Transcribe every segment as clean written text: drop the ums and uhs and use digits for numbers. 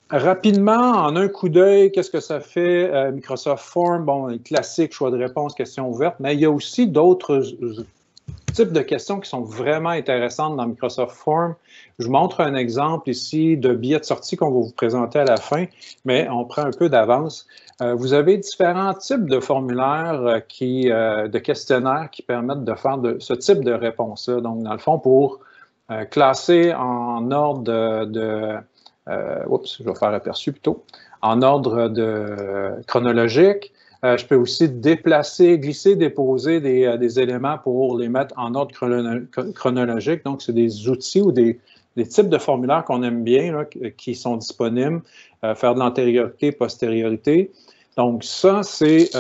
Rapidement, en un coup d'œil, qu'est-ce que ça fait? Microsoft Form, bon, classique, choix de réponse, questions ouvertes, mais il y a aussi d'autres types de questions qui sont vraiment intéressantes dans Microsoft Form. Je vous montre un exemple ici de billet de sortie qu'on va vous présenter à la fin, mais on prend un peu d'avance. Vous avez différents types de formulaires, de questionnaires qui permettent de faire ce type de réponse-là. Donc, dans le fond, pour classer en ordre oups, je vais faire aperçu plutôt, en ordre chronologique. Je peux aussi déplacer, glisser, déposer des éléments pour les mettre en ordre chronologique. Donc, c'est des outils ou des types de formulaires qu'on aime bien, là, qui sont disponibles. Faire de l'antériorité, postériorité. Donc, ça, c'est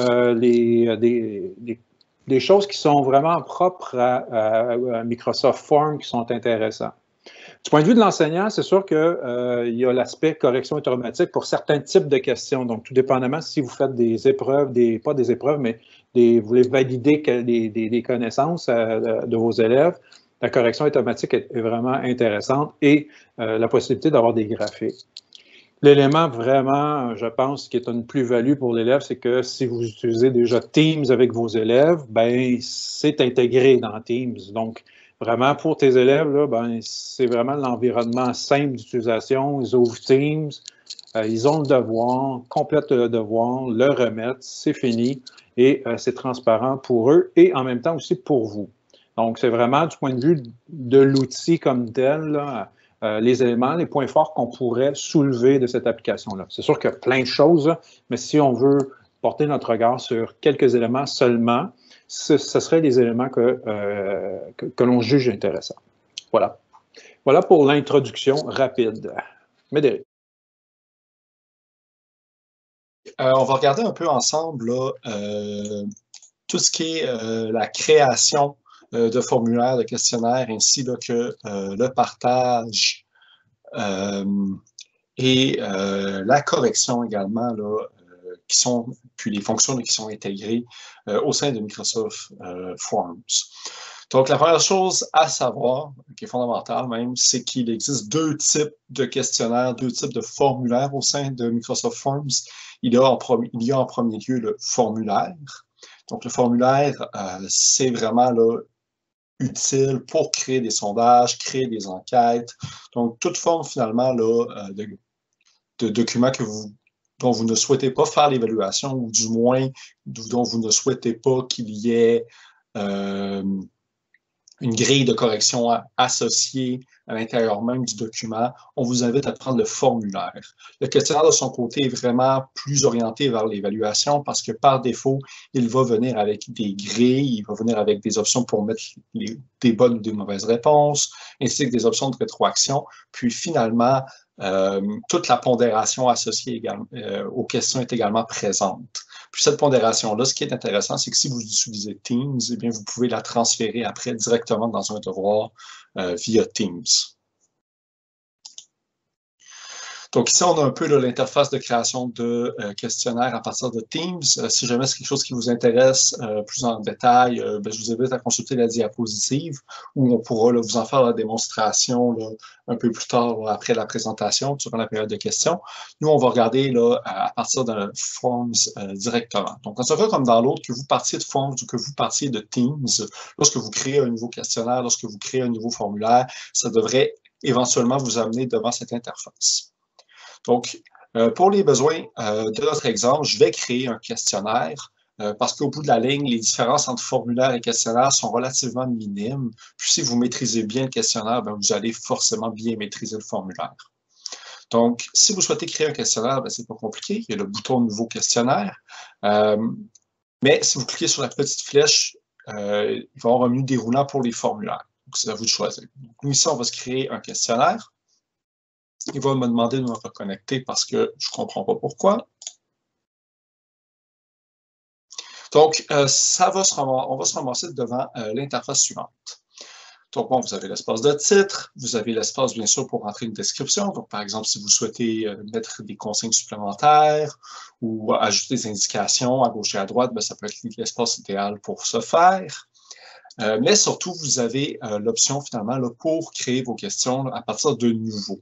des choses qui sont vraiment propres à Microsoft Form qui sont intéressantes. Du point de vue de l'enseignant, c'est sûr qu'il y a l'aspect correction automatique pour certains types de questions. Donc, tout dépendamment si vous faites des épreuves, pas des épreuves, mais vous voulez valider des connaissances de vos élèves, la correction automatique est vraiment intéressante et la possibilité d'avoir des graphiques. L'élément vraiment, je pense, qui est une plus-value pour l'élève, c'est que si vous utilisez déjà Teams avec vos élèves, ben c'est intégré dans Teams. Donc, vraiment, pour tes élèves, là, ben, c'est vraiment l'environnement simple d'utilisation. Ils ouvrent Teams, ils ont le devoir, complètent le devoir, le remettent, c'est fini et c'est transparent pour eux et en même temps aussi pour vous. Donc, c'est vraiment du point de vue de l'outil comme tel, là, les éléments, les points forts qu'on pourrait soulever de cette application-là. C'est sûr qu'il y a plein de choses, mais si on veut porter notre regard sur quelques éléments seulement, ce seraient des éléments que l'on juge intéressants. Voilà. Voilà pour l'introduction rapide. Médéric. On va regarder un peu ensemble là, tout ce qui est la création de formulaires, de questionnaires, ainsi là, que le partage et la correction également, là, puis les fonctions là, qui sont intégrées au sein de Microsoft Forms. Donc, la première chose à savoir, qui est fondamentale même, c'est qu'il existe deux types de questionnaires, deux types de formulaires au sein de Microsoft Forms. Il y a en premier lieu le formulaire. Donc, le formulaire, c'est vraiment là, utile pour créer des sondages, créer des enquêtes. Donc, toute forme finalement là, de documents dont vous ne souhaitez pas faire l'évaluation ou du moins dont vous ne souhaitez pas qu'il y ait une grille de correction associée à l'intérieur même du document, on vous invite à prendre le formulaire. Le questionnaire, de son côté, est vraiment plus orienté vers l'évaluation parce que par défaut, il va venir avec des grilles, il va venir avec des options pour mettre des bonnes ou des mauvaises réponses, ainsi que des options de rétroaction. Puis finalement, toute la pondération associée aux questions est également présente. Puis cette pondération-là, ce qui est intéressant, c'est que si vous utilisez Teams, eh bien, vous pouvez la transférer après directement dans un devoir via Teams. Donc ici, on a un peu l'interface de création de questionnaires à partir de Teams. Si jamais c'est quelque chose qui vous intéresse plus en détail, je vous invite à consulter la diapositive où on pourra là, vous en faire la démonstration là, un peu plus tard là, après la présentation, durant la période de questions. Nous, on va regarder là, à partir de Forms directement. Donc, dans ce cas comme dans l'autre, que vous partiez de Forms ou que vous partiez de Teams, lorsque vous créez un nouveau questionnaire, lorsque vous créez un nouveau formulaire, ça devrait éventuellement vous amener devant cette interface. Donc, pour les besoins de notre exemple, je vais créer un questionnaire parce qu'au bout de la ligne, les différences entre formulaire et questionnaire sont relativement minimes. Puis, si vous maîtrisez bien le questionnaire, bien, vous allez forcément bien maîtriser le formulaire. Donc, si vous souhaitez créer un questionnaire, ce n'est pas compliqué. Il y a le bouton « Nouveau questionnaire ». Mais si vous cliquez sur la petite flèche, il va y avoir un menu déroulant pour les formulaires. Donc, c'est à vous de choisir. Donc, nous, ici, on va se créer un questionnaire. Il va me demander de me reconnecter parce que je ne comprends pas pourquoi. Donc, on va se ramasser devant l'interface suivante. Donc, bon, vous avez l'espace de titre, vous avez l'espace, bien sûr, pour entrer une description. Donc, par exemple, si vous souhaitez mettre des consignes supplémentaires ou ajouter des indications à gauche et à droite, ça peut être l'espace idéal pour ce faire. Mais surtout, vous avez l'option, finalement, là, pour créer vos questions là, à partir de nouveau.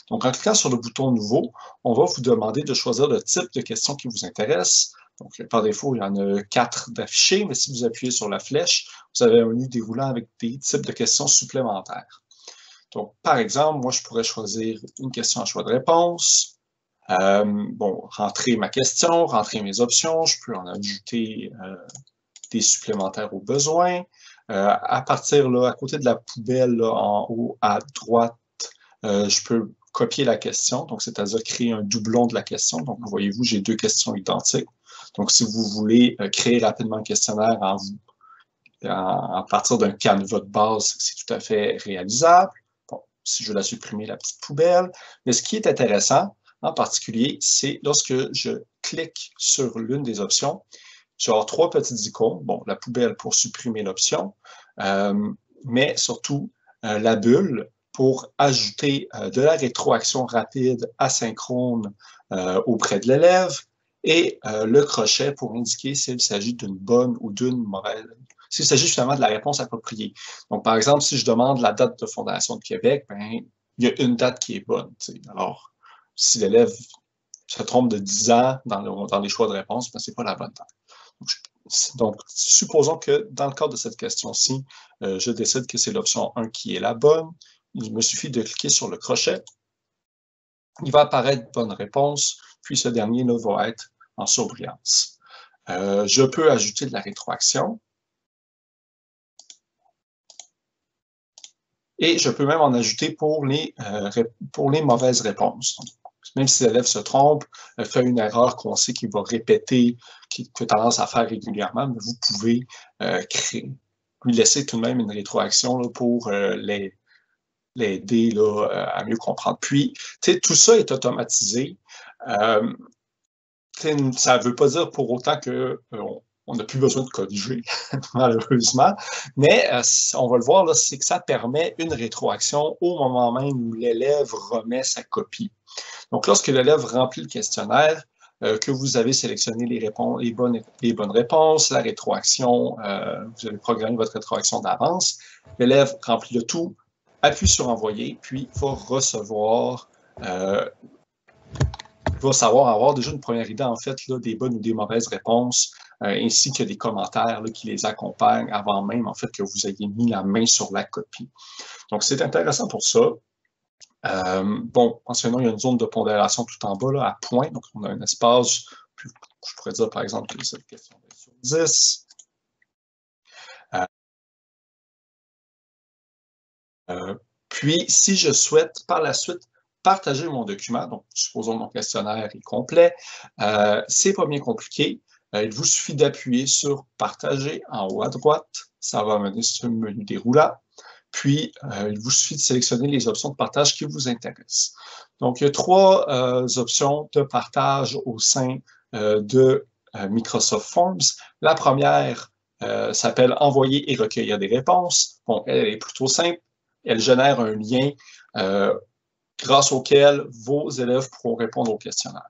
Donc, en cliquant sur le bouton « Nouveau », on va vous demander de choisir le type de question qui vous intéresse. Donc, par défaut, il y en a 4 d'affichés, mais si vous appuyez sur la flèche, vous avez un menu déroulant avec des types de questions supplémentaires. Donc, par exemple, moi, je pourrais choisir une question à choix de réponse. Rentrer ma question, rentrer mes options, je peux en ajouter des supplémentaires au besoin. À partir, là, à côté de la poubelle, là, en haut à droite, je peux copier la question, donc c'est-à-dire créer un doublon de la question. Donc, voyez-vous, j'ai 2 questions identiques. Donc, si vous voulez créer rapidement un questionnaire à partir d'un canevas de base, c'est tout à fait réalisable. Bon, si je veux la supprimer, la petite poubelle. Mais ce qui est intéressant, en particulier, c'est lorsque je clique sur l'une des options, tu as 3 petites icônes. Bon, la poubelle pour supprimer l'option, mais surtout la bulle pour ajouter de la rétroaction rapide asynchrone auprès de l'élève et le crochet pour indiquer s'il s'agit d'une bonne ou d'une mauvaise, s'il s'agit justement de la réponse appropriée. Donc, par exemple, si je demande la date de fondation de Québec, ben, il y a une date qui est bonne. T'sais. Alors, si l'élève se trompe de 10 ans dans les choix de réponse, ben, ce n'est pas la bonne date. Donc, supposons que dans le cadre de cette question-ci, je décide que c'est l'option 1 qui est la bonne. Il me suffit de cliquer sur le crochet. Il va apparaître bonne réponse, puis ce dernier là, va être en surbrillance. Je peux ajouter de la rétroaction. Et je peux même en ajouter pour les mauvaises réponses. Donc, même si l'élève se trompe, fait une erreur qu'on sait qu'il va répéter, qu'il a tendance à faire régulièrement, mais vous pouvez lui laisser tout de même une rétroaction là, pour l'aider à mieux comprendre. Puis, tout ça est automatisé. Ça ne veut pas dire pour autant qu'on n'a plus besoin de corriger, malheureusement, mais on va le voir, c'est que ça permet une rétroaction au moment même où l'élève remet sa copie. Donc, lorsque l'élève remplit le questionnaire, que vous avez sélectionné les bonnes réponses, la rétroaction, vous avez programmé votre rétroaction d'avance, l'élève remplit le tout, appuie sur « Envoyer », puis va recevoir, va savoir avoir déjà une première idée, en fait, là, des bonnes ou des mauvaises réponses, ainsi que des commentaires là, qui les accompagnent avant même, en fait, que vous ayez mis la main sur la copie. Donc, c'est intéressant pour ça. Mentionnons, il y a une zone de pondération tout en bas, là, à point. Donc, on a un espace, je pourrais dire, par exemple, que cette question est sur 10. Puis, si je souhaite, par la suite, partager mon document, donc supposons que mon questionnaire est complet, c'est pas bien compliqué. Il vous suffit d'appuyer sur « Partager » en haut à droite. Ça va mener sur le menu déroulant. Puis, il vous suffit de sélectionner les options de partage qui vous intéressent. Donc, il y a 3 options de partage au sein de Microsoft Forms. La première s'appelle « Envoyer et recueillir des réponses ». Bon, elle est plutôt simple. Elle génère un lien grâce auquel vos élèves pourront répondre au questionnaire.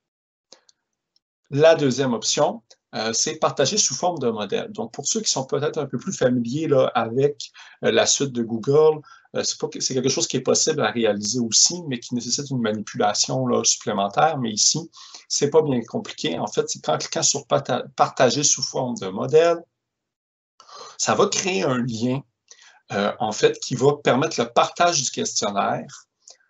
La deuxième option, c'est partager sous forme de modèle. Donc, pour ceux qui sont peut-être un peu plus familiers là, avec la suite de Google, c'est quelque chose qui est possible à réaliser aussi, mais qui nécessite une manipulation là, supplémentaire. Mais ici, c'est pas bien compliqué. En fait, c'est qu'en cliquant sur partager sous forme de modèle, ça va créer un lien, en fait, qui va permettre le partage du questionnaire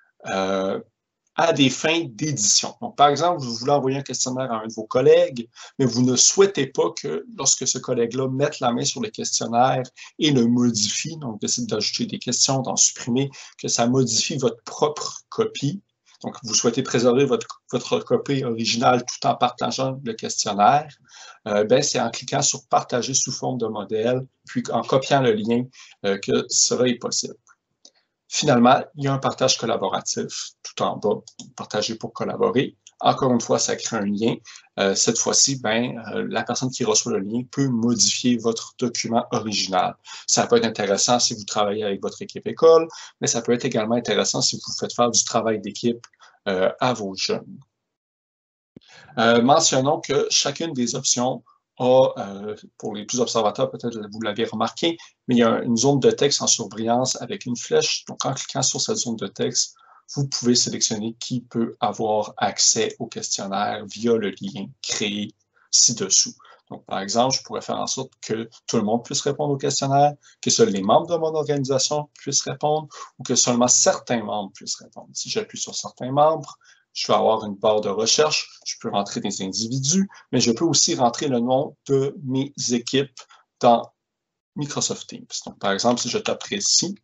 à des fins d'édition. Donc, par exemple, vous voulez envoyer un questionnaire à un de vos collègues, mais vous ne souhaitez pas que, lorsque ce collègue-là mette la main sur le questionnaire et le modifie, donc décide d'ajouter des questions, d'en supprimer, que ça modifie votre propre copie. Donc, vous souhaitez préserver votre copie originale tout en partageant le questionnaire. C'est en cliquant sur « Partager sous forme de modèle », puis en copiant le lien que cela est possible. Finalement, il y a un partage collaboratif tout en bas, partager pour collaborer. Encore une fois, ça crée un lien. Cette fois-ci, la personne qui reçoit le lien peut modifier votre document original. Ça peut être intéressant si vous travaillez avec votre équipe école, mais ça peut être également intéressant si vous faites faire du travail d'équipe à vos jeunes. Mentionnons que chacune des options pour les plus observateurs, peut-être vous l'avez remarqué, mais il y a une zone de texte en surbrillance avec une flèche. Donc, en cliquant sur cette zone de texte, vous pouvez sélectionner qui peut avoir accès au questionnaire via le lien créé ci-dessous. Donc, par exemple, je pourrais faire en sorte que tout le monde puisse répondre au questionnaire, que seuls les membres de mon organisation puissent répondre ou que seulement certains membres puissent répondre. Si j'appuie sur certains membres, je vais avoir une barre de recherche, je peux rentrer des individus, mais je peux aussi rentrer le nom de mes équipes dans Microsoft Teams. Donc, par exemple, si je taperais ici,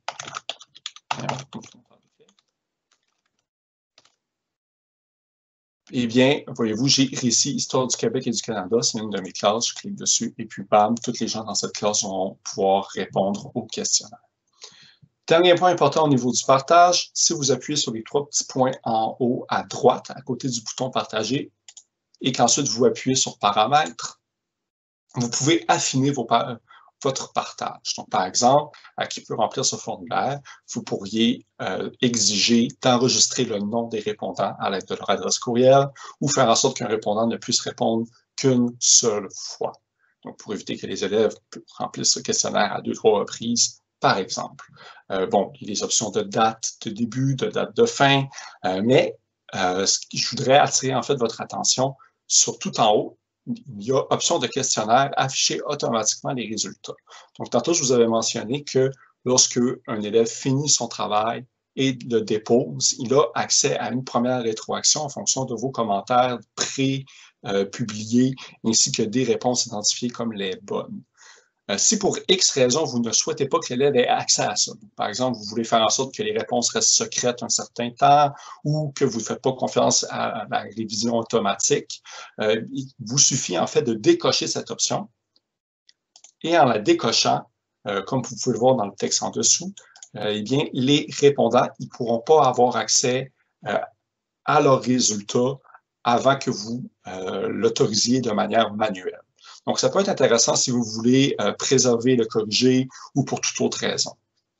eh bien, voyez-vous, j'ai ici Histoire du Québec et du Canada, c'est une de mes classes, je clique dessus, et puis bam, tous les gens dans cette classe vont pouvoir répondre au questionnaire. Dernier point important au niveau du partage, si vous appuyez sur les 3 petits points en haut à droite, à côté du bouton Partager, et qu'ensuite vous appuyez sur Paramètres, vous pouvez affiner votre partage. Donc, par exemple, à qui peut remplir ce formulaire, vous pourriez exiger d'enregistrer le nom des répondants à l'aide de leur adresse courriel ou faire en sorte qu'un répondant ne puisse répondre qu'une seule fois. Donc, pour éviter que les élèves remplissent ce questionnaire à 2-3 reprises, par exemple. Bon, il y a des options de date de début, de date de fin, mais je voudrais attirer en fait votre attention sur tout en haut. Il y a option de questionnaire, afficher automatiquement les résultats. Donc, tantôt, je vous avais mentionné que lorsque un élève finit son travail et le dépose, il a accès à une première rétroaction en fonction de vos commentaires pré-publiés ainsi que des réponses identifiées comme les bonnes. Si pour X raison, vous ne souhaitez pas que l'élève ait accès à ça, par exemple, vous voulez faire en sorte que les réponses restent secrètes un certain temps ou que vous ne faites pas confiance à la révision automatique, il vous suffit en fait de décocher cette option. Et en la décochant, comme vous pouvez le voir dans le texte en dessous, eh bien, les répondants ne pourront pas avoir accès à leurs résultats avant que vous l'autorisiez de manière manuelle. Donc, ça peut être intéressant si vous voulez préserver le corrigé ou pour toute autre raison.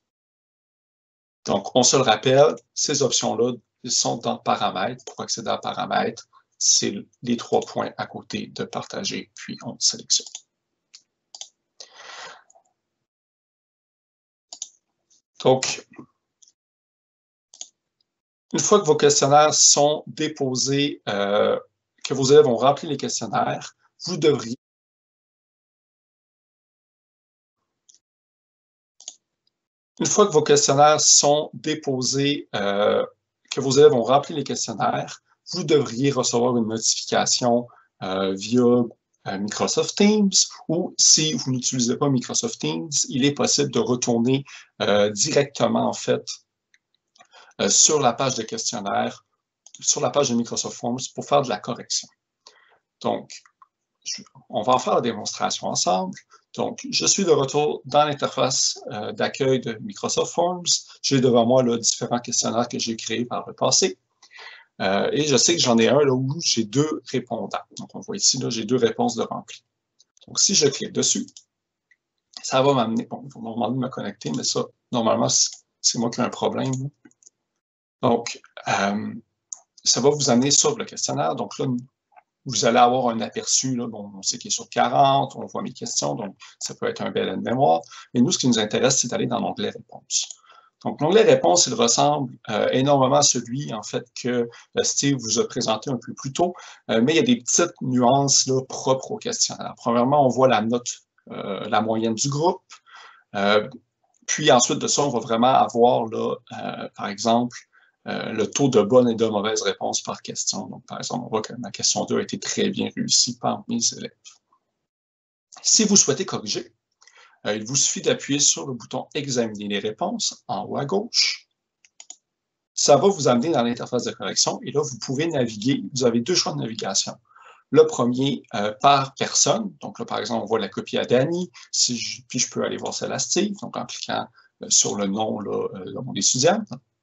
Donc, on se le rappelle, ces options-là sont dans Paramètres. Pour accéder à Paramètres, c'est les 3 points à côté de Partager, puis on sélectionne. Donc, une fois que vos questionnaires sont déposés, que vos élèves ont rempli les questionnaires, vous devriez Une fois que vos questionnaires sont déposés, que vos élèves ont rempli les questionnaires, vous devriez recevoir une notification via Microsoft Teams ou si vous n'utilisez pas Microsoft Teams, il est possible de retourner directement en fait sur la page de questionnaire, sur la page de Microsoft Forms pour faire de la correction. Donc, on va en faire la démonstration ensemble. Donc, je suis de retour dans l'interface d'accueil de Microsoft Forms. J'ai devant moi là, différents questionnaires que j'ai créés par le passé. Et je sais que j'en ai un là, où j'ai 2 répondants. Donc, on voit ici, j'ai 2 réponses de rempli. Donc, si je clique dessus, ça va m'amener, bon, il va me demander de me connecter, mais ça, normalement, c'est moi qui ai un problème. Donc, ça va vous amener sur le questionnaire. Donc là, vous allez avoir un aperçu, là, bon, on sait qu'il est sur 40, on voit mes questions, donc ça peut être un bel aide-mémoire. Mais nous, ce qui nous intéresse, c'est d'aller dans l'onglet Réponses. Donc, l'onglet Réponses, il ressemble énormément à celui, en fait, que Steve vous a présenté un peu plus tôt, mais il y a des petites nuances là, propres au questionnaire. Premièrement, on voit la note, la moyenne du groupe. Puis ensuite de ça, on va vraiment avoir, là, par exemple, le taux de bonnes et de mauvaises réponses par question. Donc, par exemple, on voit que ma question 2 a été très bien réussie par mes élèves. Si vous souhaitez corriger, il vous suffit d'appuyer sur le bouton « Examiner les réponses » en haut à gauche. Ça va vous amener dans l'interface de correction et là, vous pouvez naviguer. Vous avez 2 choix de navigation. Le premier, par personne. Donc là, par exemple, on voit la copie à Danny, puis je peux aller voir celle à Steve, donc en cliquant sur le nom là, de mon étudiant.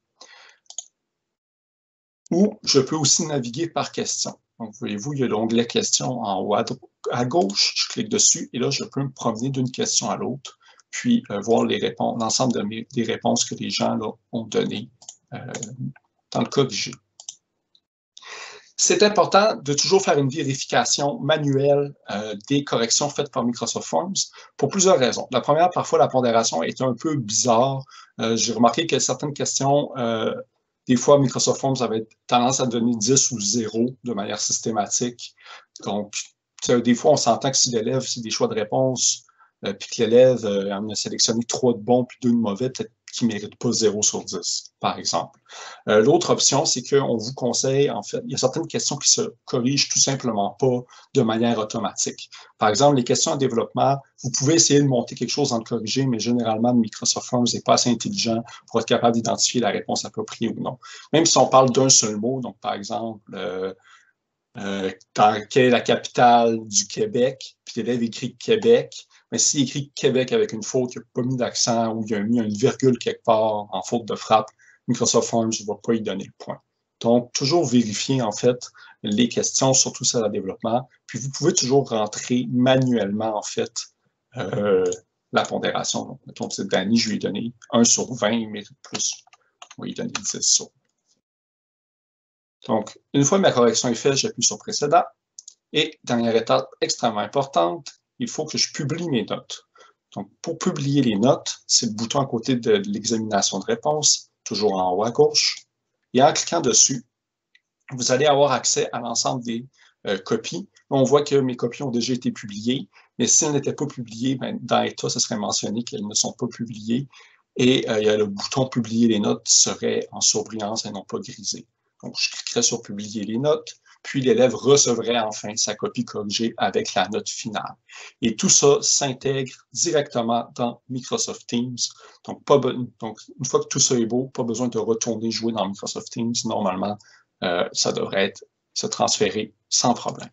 Ou je peux aussi naviguer par question. Donc, voyez-vous, il y a l'onglet questions en haut à gauche. Je clique dessus et là, je peux me promener d'une question à l'autre, puis voir l'ensemble des réponses que les gens là, ont données dans le corrigé. C'est important de toujours faire une vérification manuelle des corrections faites par Microsoft Forms pour plusieurs raisons. La première, parfois, la pondération est un peu bizarre. J'ai remarqué que certaines questions Des fois, Microsoft Forms avait tendance à donner 10 ou 0 de manière systématique. Donc, des fois, on s'entend que si l'élève, c'est des choix de réponse, puis que l'élève en a sélectionné 3 de bons puis 2 de mauvais, peut-être qu'il ne mérite pas 0 sur 10, par exemple. L'autre option, c'est qu'on vous conseille, en fait, il y a certaines questions qui se corrigent tout simplement pas de manière automatique. Par exemple, les questions en développement, vous pouvez essayer de monter quelque chose en le corriger, mais généralement, Microsoft Forms n'est pas assez intelligent pour être capable d'identifier la réponse appropriée ou non. Même si on parle d'un seul mot, donc par exemple, quelle est la capitale du Québec, puis l'élève écrit Québec, mais s'il écrit Québec avec une faute, il n'a pas mis d'accent ou il a mis une virgule quelque part en faute de frappe, Microsoft Forms ne va pas y donner le point. Donc, toujours vérifier, en fait, les questions, surtout celles à développement. Puis, vous pouvez toujours rentrer manuellement, en fait, la pondération. Donc, mettons, c'est Danny, je lui ai donné 1 sur 20, il mérite plus. On va lui donner 10 sur. Donc, une fois que ma correction est faite, j'appuie sur précédent. Et dernière étape extrêmement importante, il faut que je publie mes notes. Donc, pour publier les notes, c'est le bouton à côté de l'examination de réponse, toujours en haut à gauche. Et en cliquant dessus, vous allez avoir accès à l'ensemble des copies. On voit que mes copies ont déjà été publiées, mais si elles n'étaient pas publiées, ben, dans l'état, ce serait mentionné qu'elles ne sont pas publiées. Et il y a le bouton « Publier les notes » qui serait en surbrillance et non pas grisé. Donc, je cliquerai sur « Publier les notes ». Puis l'élève recevrait enfin sa copie corrigée avec la note finale. Et tout ça s'intègre directement dans Microsoft Teams. Donc, une fois que tout ça est beau, pas besoin de retourner jouer dans Microsoft Teams. Normalement, ça devrait se transférer sans problème.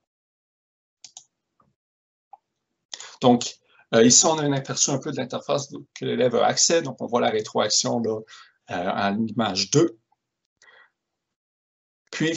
Donc, ici, on a un aperçu un peu de l'interface que l'élève a accès. Donc, on voit la rétroaction là, à l'image 2. Puis,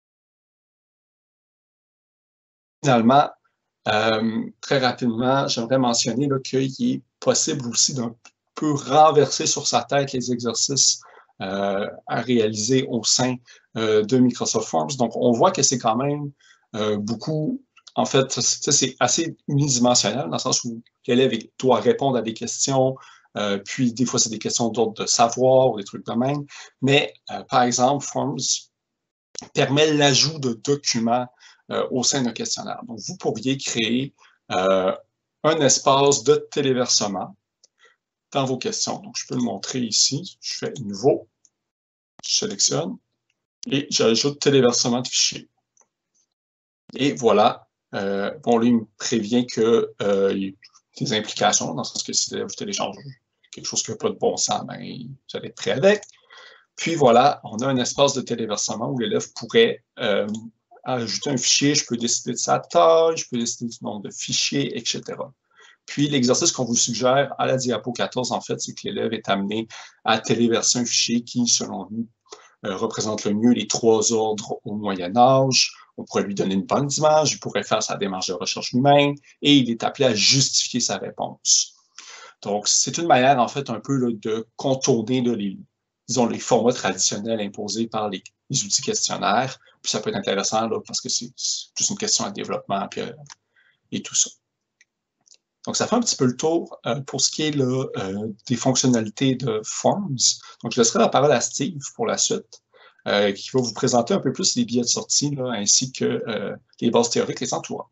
finalement, très rapidement, j'aimerais mentionner qu'il est possible aussi d'un peu renverser sur sa tête les exercices à réaliser au sein de Microsoft Forms. Donc, on voit que c'est quand même beaucoup, en fait, c'est assez unidimensionnel dans le sens où l'élève doit répondre à des questions, puis des fois, c'est des questions d'ordre de savoir ou des trucs de même. Mais, par exemple, Forms permet l'ajout de documents au sein d'un questionnaire. Donc, vous pourriez créer un espace de téléversement dans vos questions. Donc, je peux le montrer ici. Je fais « Nouveau », je sélectionne et j'ajoute « Téléversement de fichiers ». Et voilà, bon, là, il me prévient qu'il y a des implications, dans le sens que si vous téléchargez quelque chose qui n'a pas de bon sens, ben, vous allez être prêt avec. Puis voilà, on a un espace de téléversement où l'élève pourrait ajouter un fichier, je peux décider de sa taille, je peux décider du nombre de fichiers, etc. Puis l'exercice qu'on vous suggère à la diapo 14, en fait, c'est que l'élève est amené à téléverser un fichier qui, selon nous, représente le mieux les 3 ordres au Moyen Âge. On pourrait lui donner une bonne image, il pourrait faire sa démarche de recherche lui-même, et il est appelé à justifier sa réponse. Donc, c'est une manière, en fait, un peu là, de contourner là, les formats traditionnels imposés par les outils questionnaires. Puis ça peut être intéressant là, parce que c'est juste une question de développement puis, et tout ça. Donc, ça fait un petit peu le tour pour ce qui est là, des fonctionnalités de Forms. Donc, je laisserai la parole à Steve pour la suite, qui va vous présenter un peu plus les billets de sortie là, ainsi que les bases théoriques les entourant.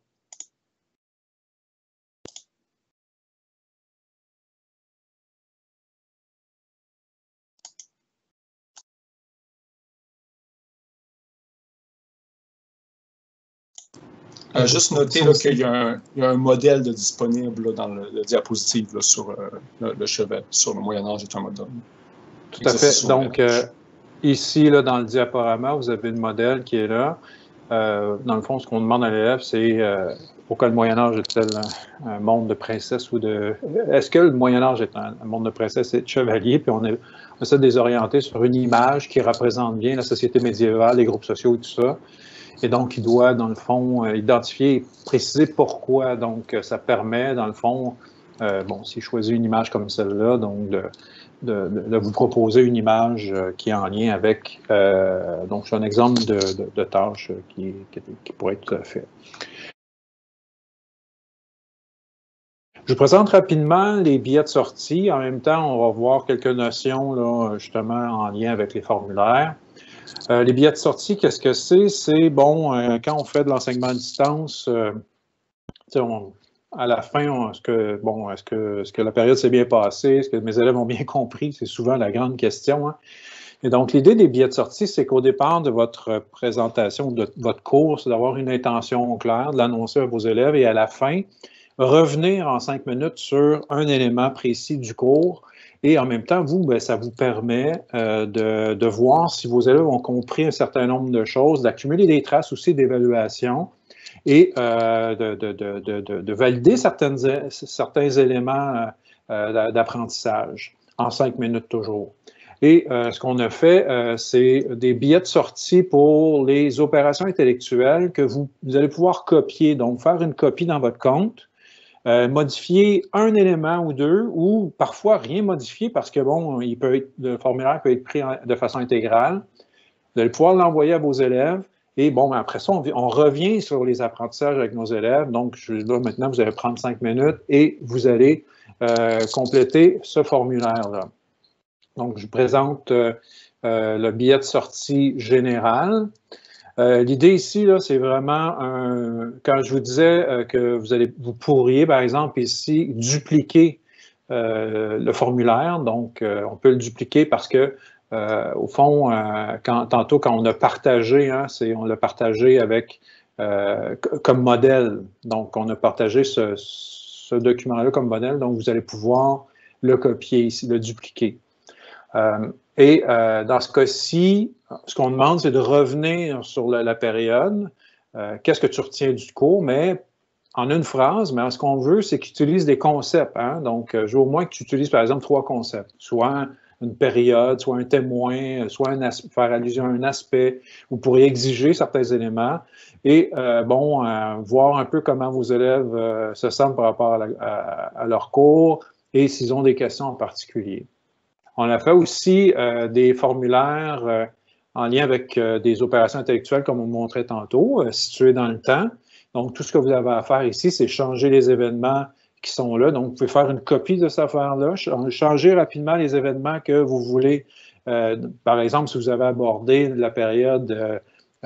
Juste noter qu'il y a un modèle de disponible là, dans le diapositive là, sur le chevet, sur le Moyen-Âge est un modèle. Tout à fait. Donc, ici, là, dans le diaporama, vous avez le modèle qui est là. Dans le fond, ce qu'on demande à l'élève, c'est pourquoi le Moyen-Âge est-il un monde de princesse ou de... Est-ce que le Moyen-Âge est un monde de princesse et de chevalier? Puis on essaie de les orienter sur une image qui représente bien la société médiévale, les groupes sociaux et tout ça. Et donc, il doit, dans le fond, identifier et préciser pourquoi. Donc, ça permet, dans le fond, bon, s'il choisit une image comme celle-là, donc de vous proposer une image qui est en lien avec, donc c'est un exemple de tâche qui pourrait être fait. Je vous présente rapidement les billets de sortie. En même temps, on va voir quelques notions là, justement en lien avec les formulaires. Les billets de sortie, qu'est-ce que c'est? C'est, bon, quand on fait de l'enseignement à distance, à la fin, est-ce que la période s'est bien passée? Est-ce que mes élèves ont bien compris? C'est souvent la grande question. Hein? Et donc, l'idée des billets de sortie, c'est qu'au départ de votre présentation, de votre cours, c'est d'avoir une intention claire, de l'annoncer à vos élèves et à la fin, revenir en 5 minutes sur un élément précis du cours. Et en même temps, vous, bien, ça vous permet de voir si vos élèves ont compris un certain nombre de choses, d'accumuler des traces aussi d'évaluation et de valider certains éléments d'apprentissage en 5 minutes toujours. Et ce qu'on a fait, c'est des billets de sortie pour les opérations intellectuelles que vous allez pouvoir copier. Donc, faire une copie dans votre compte, modifier un élément ou deux, ou parfois rien modifier parce que, bon, le formulaire peut être pris de façon intégrale. Vous allez pouvoir l'envoyer à vos élèves. Et bon, après ça, on revient sur les apprentissages avec nos élèves. Donc, là, maintenant, vous allez prendre 5 minutes et vous allez compléter ce formulaire-là. Donc, je vous présente le billet de sortie général. L'idée ici, c'est vraiment, quand je vous disais que vous pourriez, par exemple, ici, dupliquer le formulaire. Donc, on peut le dupliquer parce que, au fond, tantôt, quand on a partagé, hein, on l'a partagé avec comme modèle. Donc, on a partagé ce document-là comme modèle. Donc, vous allez pouvoir le copier ici, le dupliquer. Dans ce cas-ci, ce qu'on demande, c'est de revenir sur la période. Qu'est-ce que tu retiens du cours? Mais en une phrase, mais ce qu'on veut, c'est qu'ils utilisent des concepts. Hein? Donc, je veux au moins que tu utilises, par exemple, 3 concepts. Soit une période, soit un témoin, soit faire allusion à un aspect. Vous pourriez exiger certains éléments et, voir un peu comment vos élèves se sentent par rapport à leur cours et s'ils ont des questions en particulier. On a fait aussi des formulaires en lien avec des opérations intellectuelles, comme on montrait tantôt, situées dans le temps. Donc, tout ce que vous avez à faire ici, c'est changer les événements qui sont là. Donc, vous pouvez faire une copie de cette affaire-là, changer rapidement les événements que vous voulez. Par exemple, si vous avez abordé la période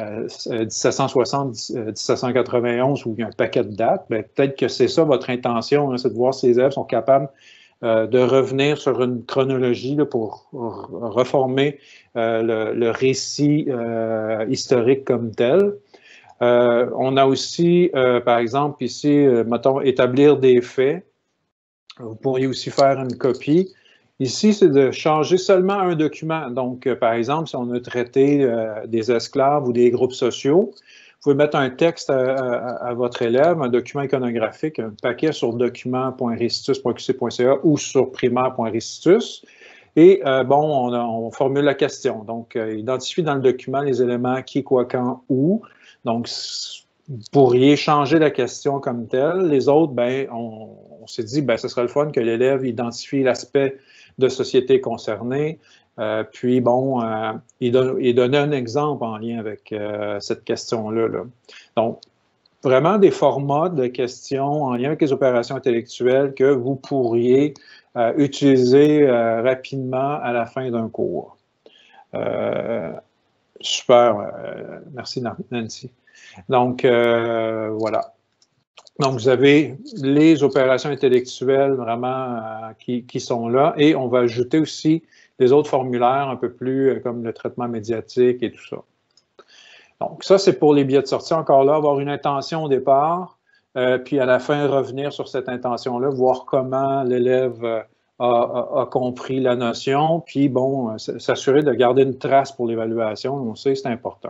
1760-1791 où il y a un paquet de dates, peut-être que c'est ça votre intention, hein, c'est de voir si les élèves sont capables de revenir sur une chronologie là, pour reformer le récit historique comme tel. On a aussi, par exemple, ici, mettons, établir des faits. Vous pourriez aussi faire une copie. Ici, c'est de changer seulement un document. Donc, par exemple, si on a traité des esclaves ou des groupes sociaux, vous pouvez mettre un texte à votre élève, un document iconographique, un paquet sur document.restitus.qc.ca ou sur primaire.restitus. Et on formule la question. Donc, identifie dans le document les éléments qui, quoi, quand, où. Donc, vous pourriez changer la question comme telle. Les autres, on s'est dit, ce serait le fun que l'élève identifie l'aspect de société concernée. Il donnait un exemple en lien avec cette question-là. Là. Donc, vraiment des formats de questions en lien avec les opérations intellectuelles que vous pourriez utiliser rapidement à la fin d'un cours. Super, merci Nancy. Donc, voilà. Donc, vous avez les opérations intellectuelles vraiment qui sont là et on va ajouter aussi les autres formulaires un peu plus comme le traitement médiatique et tout ça. Donc, ça, c'est pour les billets de sortie. Encore là, avoir une intention au départ, puis à la fin, revenir sur cette intention-là, voir comment l'élève a compris la notion, puis bon, s'assurer de garder une trace pour l'évaluation. On sait que c'est important.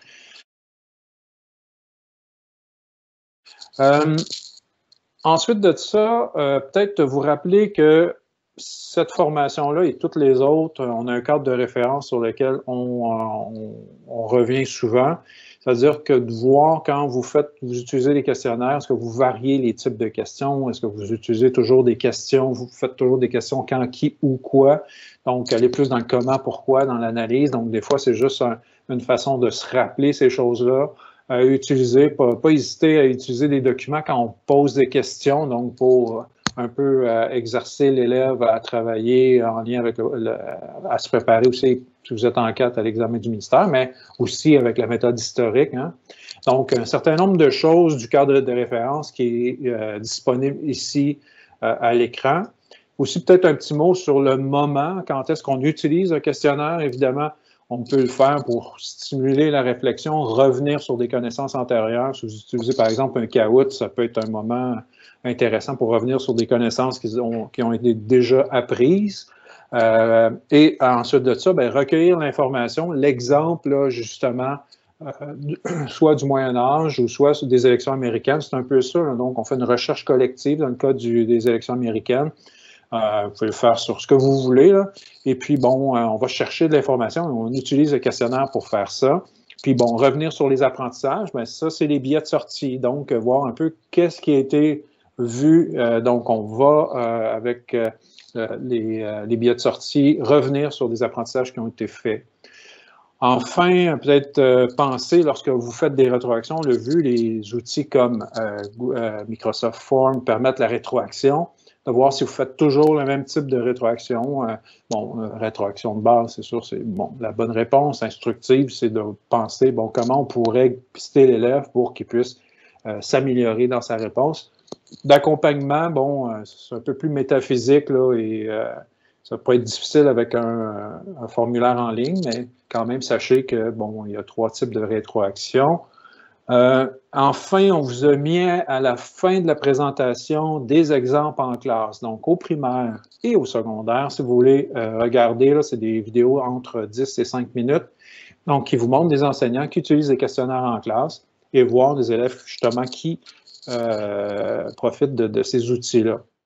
Ensuite de ça, peut-être vous rappeler que cette formation-là et toutes les autres, on a un cadre de référence sur lequel on revient souvent. C'est-à-dire que de voir quand vous utilisez les questionnaires, est-ce que vous variez les types de questions? Est-ce que vous utilisez toujours des questions? Vous faites toujours des questions quand, qui, où, quoi? Donc, aller plus dans le comment, pourquoi, dans l'analyse. Donc, des fois, c'est juste une façon de se rappeler ces choses-là. Pas hésiter à utiliser des documents quand on pose des questions, donc pour un peu exercer l'élève à travailler en lien avec à se préparer aussi, si vous êtes en quête à l'examen du ministère, mais aussi avec la méthode historique. Hein. Donc, un certain nombre de choses du cadre de référence qui est disponible ici à l'écran. Aussi, peut-être un petit mot sur le moment, quand est-ce qu'on utilise un questionnaire. Évidemment, on peut le faire pour stimuler la réflexion, revenir sur des connaissances antérieures. Si vous utilisez, par exemple, un Kahoot, ça peut être un moment intéressant pour revenir sur des connaissances qui ont été déjà apprises. Et ensuite de ça, bien, recueillir l'information. L'exemple, là, justement, soit du Moyen Âge ou soit des élections américaines, c'est un peu ça. Là. Donc, on fait une recherche collective dans le cas des élections américaines. Vous pouvez le faire sur ce que vous voulez. Là. Et puis, bon, on va chercher de l'information. On utilise le questionnaire pour faire ça. Puis, bon, revenir sur les apprentissages, bien, ça, c'est les billets de sortie. Donc, voir un peu qu'est-ce qui a été vu. Donc, on va, avec les billets de sortie, revenir sur des apprentissages qui ont été faits. Enfin, peut-être penser, lorsque vous faites des rétroactions, on l'a vu, les outils comme Microsoft Form permettent la rétroaction, de voir si vous faites toujours le même type de rétroaction. Rétroaction de base, c'est sûr, c'est bon. La bonne réponse instructive, c'est de penser, bon, comment on pourrait pister l'élève pour qu'il puisse s'améliorer dans sa réponse. D'accompagnement, bon, c'est un peu plus métaphysique, là, et ça peut être difficile avec un formulaire en ligne, mais quand même, sachez que, bon, il y a 3 types de rétroaction. Enfin, on vous a mis à la fin de la présentation des exemples en classe, donc au primaire et au secondaire. Si vous voulez regarder, là, c'est des vidéos entre 10 et 5 minutes, donc qui vous montrent des enseignants qui utilisent des questionnaires en classe et voir des élèves, justement, qui profitent de ces outils-là.